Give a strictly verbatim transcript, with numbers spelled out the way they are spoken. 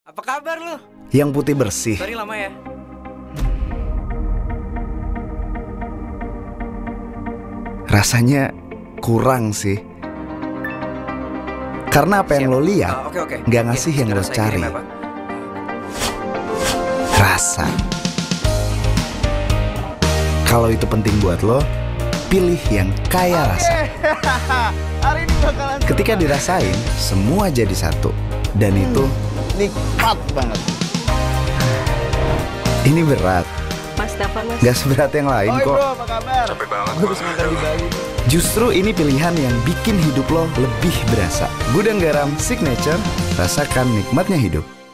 Apa kabar lu? Yang putih bersih. Sorry lama ya. Rasanya kurang sih. Karena apa yang Siap. lo lihat Oh, oke, oke. nggak ngasih Iya, yang lo sudah saya cari. kirim ya, Pak. Rasa. Kalau itu penting buat lo, pilih yang kaya rasa. Hari ini bakalan Ketika dirasain, semua jadi satu. Dan itu nikmat banget. ini berat. Mas telepon mas. Gak seberat yang lain Oi kok. bro, apa kabar? Capek banget. Gue habis makan di Bali. Justru ini pilihan yang bikin hidup lo lebih berasa. Gudang Garam Signature, rasakan nikmatnya hidup.